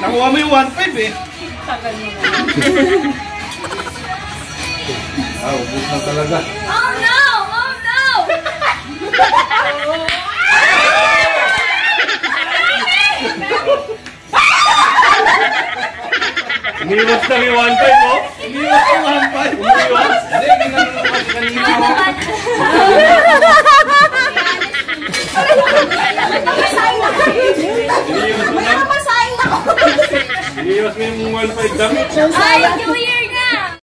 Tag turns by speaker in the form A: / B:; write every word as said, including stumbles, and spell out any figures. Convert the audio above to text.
A: Nakuha mo yung one five eh.
B: Tagal mo.
A: Ah, ubus na talaga.
B: Oh no! Oh no!
C: Umiwas na may one five mo?
A: Umiwas yung one five.
C: Umiwas?
A: Hindi, ginano na kasi kanina mo.
C: Iniiwas mo na? Iniiwas mo yung one five damit.
B: Ay, New Year